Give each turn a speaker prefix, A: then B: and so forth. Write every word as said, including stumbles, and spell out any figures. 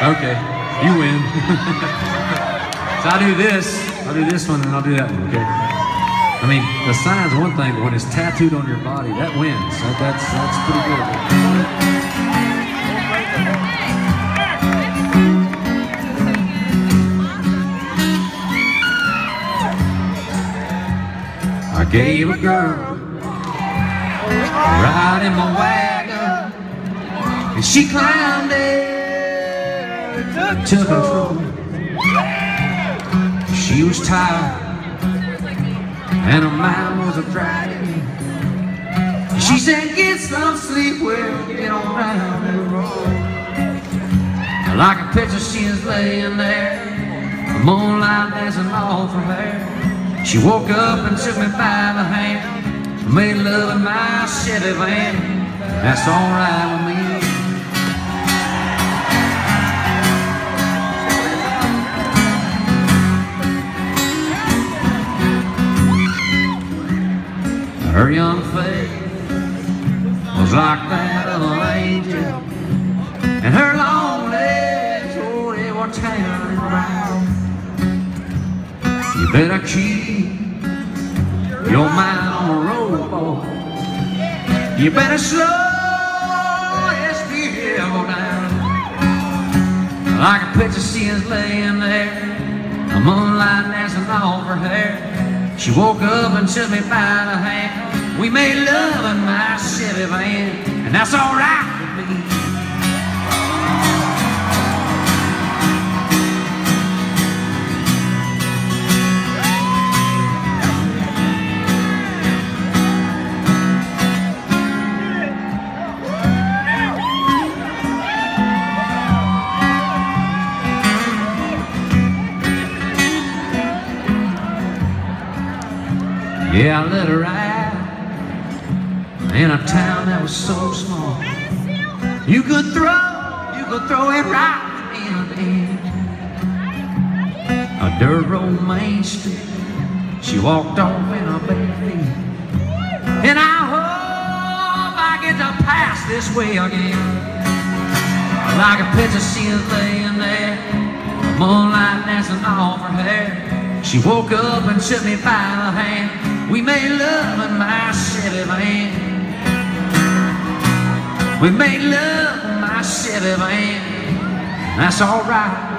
A: Okay, you win. So I'll do this, I'll do this one, and I'll do that one, okay? I mean, the sign's one thing, but when it's tattooed on your body, that wins. That, that's, that's pretty good. I gave a girl a ride in my wagon, and she climbed it and took control. She was tired and her mind was a-dragging. She said, get some sleep, well, get on down the road. Like a picture, she is laying there, the moonlight dancing off her hair. She woke up and took me by the hand, made love in my Chevy van. That's alright with me. Her young face was like that of an angel, and her long legs, oh, they were tan brown. You better keep your mind on the road, boy. You better slow this vehicle down. Like a picture she is laying there, the moonlight dancing off her hair. She woke up and took me by the hand. We made love in my Chevy van, and that's alright with me. Yeah, I let her ride in a town that was so small. You could throw, you could throw it right in there. A dirt road Main Street, she walked off in her bare feet. And I hope I get to pass this way again. Like a picture she is laying there, the moonlight dancing off her hair. She woke up and took me by the hand. We made love in my Chevy van. We made love in my Chevy van. That's alright.